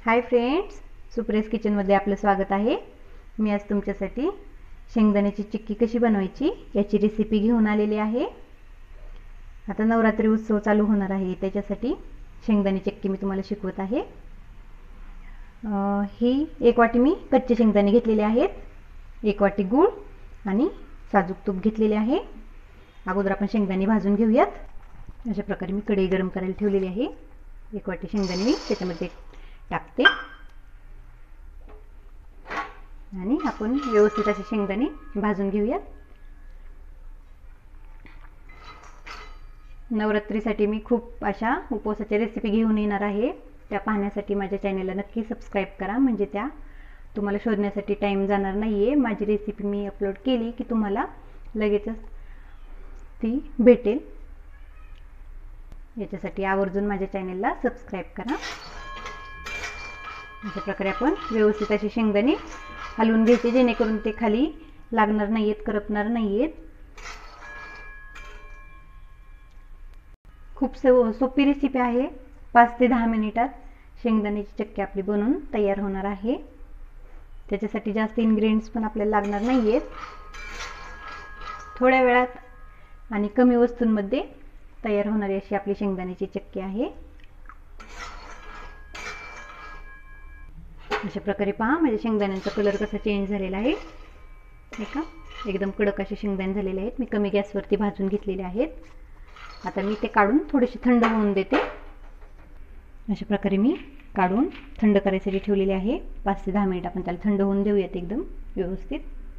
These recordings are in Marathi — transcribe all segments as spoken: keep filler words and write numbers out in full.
हाय फ्रेंड्स, सुप्रेस किचनमध्ये आपलं स्वागत आहे। मी आज तुमच्यासाठी शेंगदाण्याची चिक्की कशी बनवायची याची रेसिपी घेऊन आलेली आहे। आता नवरात्री उत्सव चालू होणार आहे, त्याच्यासाठी शेंगदाणे चिक्की मी तुम्हाला शिकवत आहे। ही एक वाटी मी कच्चे शेंगदाणे घेतलेले आहेत, एक वाटी गूळ आणि साजूक तूप घेतलेले आहे। अगोदर आपण शेंगदाणे भाजून घेऊयात। अशा प्रकारे मी कढई गरम करायला ठेवलेली आहे। एक वाटी शेंगदाणे मी त्याच्यामध्ये टाकते आणि आपण व्यवस्थित असे शेंगदाणे भाजून घेऊयात। नवरात्रीसाठी मी खूप अशा उपवासाच्या रेसिपी घेऊन येणार आहे, त्या पाहण्यासाठी माझ्या चॅनलला नक्की सबस्क्राइब करा, म्हणजे त्या तुम्हाला शोधण्यासाठी टाइम जाणार नाहीये। माझी रेसिपी मी अपलोड केली की तुम्हाला लगेचच ती भेटेल। याच्यासाठी आवर्जून माझ्या चॅनलला सबस्क्राइब करा। अशा प्रकारे आपण व्यवस्थित असे शेंगदाणे हलवून घ्यायचे, जेणेकरून ते खाली लागणार नाहीत, करपणार नाहीत। खूप सोपी रेसिपी आहे। पाच ते दहा मिनिटात शेंगदाण्याची चिक्की आपली बनवून तयार होणार आहे। त्याच्यासाठी जास्त इन्ग्रेडियंट्स पण आपल्याला लागणार नाहीत। थोड्या वेळात आणि कमी वस्तूंमध्ये तयार होणारी अशी आपली शेंगदाण्याची चिक्की आहे। अशा प्रकारे पहा, माझ्या शेंगदाण्यांचा कलर कसा चेंज झालेला आहे, हे का एकदम कडक असे शेंगदाणे झालेले आहेत। मी कमी गॅसवरती भाजून घेतलेले आहेत। आता मी ते काढून थोडेसे थंड होऊन देते। अशा प्रकारे मी काढून थंड करायसाठी ठेवलेले आहे। पाच ते दहा मिनिट आपण त्याला थंड होऊन देऊयात एकदम व्यवस्थित।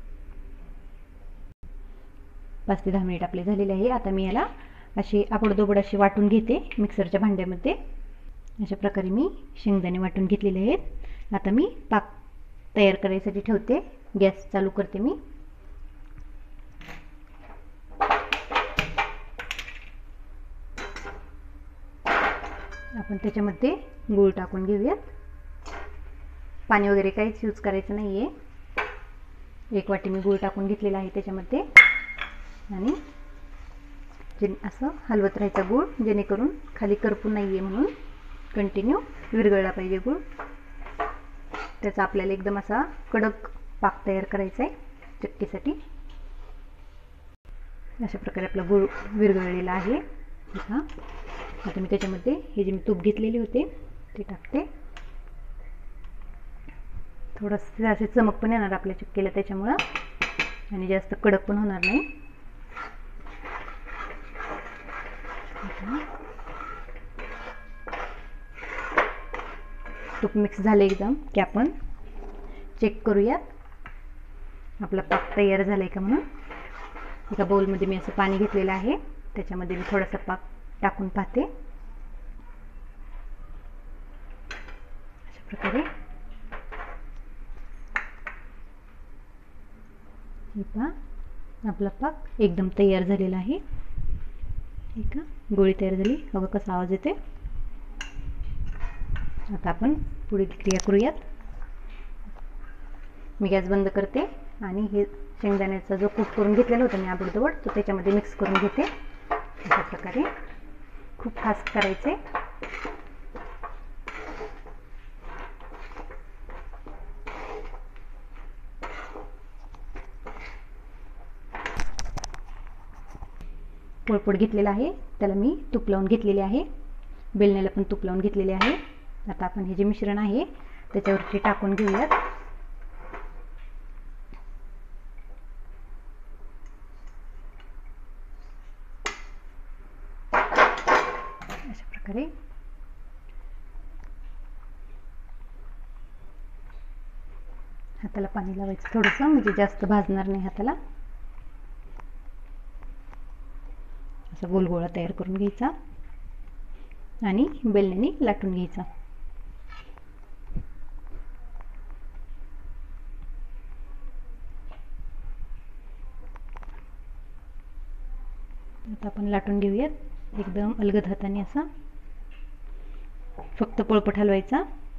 पाच ते दहा मिनिट आपले झालेले आहे। आता मी याला अशी आबडधोबड अशी वाटून घेते मिक्सरच्या भांड्यामध्ये। अशा प्रकारे मी शेंगदाणे वाटून घेतलेले आहेत। आता मी पाक तयार करायसाठी ठेवते, गॅस चालू करते मी। आपण त्याच्यामध्ये गूळ टाकून घेऊयात। पाणी वगैरे काहीच यूज करायचं नाहीये। एक वाटी मी गूळ टाकून घेतलेला आहे त्याच्यामध्ये आणि असं हलवत राहायचं गूळ, जेणेकरून खाली करपू नाहीये, म्हणून कंटिन्यू विरघळला पाहिजे गूळ। त्याचा आपल्याला एकदम असा कडक पाक तयार करायचा आहे चिक्कीसाठी। अशा प्रकारे आपला गूळ विरघळलेला आहे। आता मी त्याच्यामध्ये हे जे मी तूप घेतलेले होते ते टाकते। थोडंसं असे चमक पण येणार आपल्या चिक्कीला त्याच्यामुळं, आणि जास्त कडक पण होणार नाही। तूप मिक्स झाले एकदम की आपण चेक करूयात आपला पाक तयार झालाय का म्हणून। एका बाउलमध्ये मी असं पाणी घेतलेलं आहे, त्याच्यामध्ये मी थोडासा पाक टाकून पाहते। अशा प्रकारे हे पहा, आपला पाक एकदम तयार झालेला आहे। ठीक आहे, गोळी तयार झाली, बघा कसा आवाज येते। आता आपण पुढील क्रिया करूयात। मी गॅस बंद करते आणि हे शेंगदाण्याचा जो कूट करून घेतलेला होता मी आबडधोबड, तो त्याच्यामध्ये मिक्स करून घेते। अशा प्रकारे खूप फास्ट करायचे। पोळपोट घेतलेला आहे, त्याला मी तूप लावून घेतलेले आहे। बेलण्याला पण तूप लावून घेतलेले आहे। आता आपण हे जे मिश्रण आहे त्याच्यावरती टाकून घेऊयात। अशा प्रकारे हाताला पाणी लावायचं थोडंसं, म्हणजे जास्त भाजणार नाही हाताला। असा गोल गोळा तयार करून घ्यायचा आणि बेलण्याने लाटून घ्यायचा। आता आपण लाटून घेऊयात एकदम अलगद हाताने, असा फक्त पोळपट हलवायचा।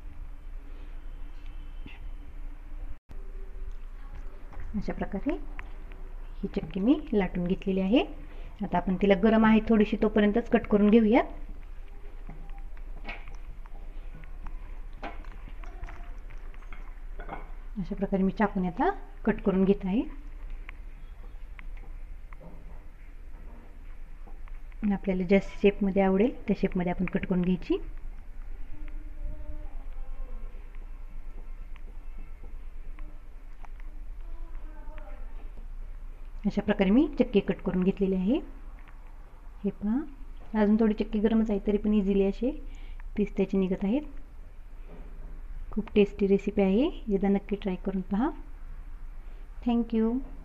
अशा प्रकारे ही चिक्की मी लाटून घेतलेली आहे। आता आपण तिला गरम आहे थोडीशी तोपर्यंतच कट करून घेऊयात। अशा प्रकारे मी चाकूने आता कट करून घेत आहे. आपल्याला ज्या शेपमध्ये आवडेल त्या शेपमध्ये आपण कट करून घ्यायची. अशा प्रकारे मी चक्की कट करून घेतलेली आहे. हे पहा, अजून थोडी चक्की गरमच आहे तरी पण इझिली असे पीस त्याचे निघत आहेत. खूप टेस्टी रेसिपी आहे, एकदा नक्की ट्राय करून पहा. थँक्यू.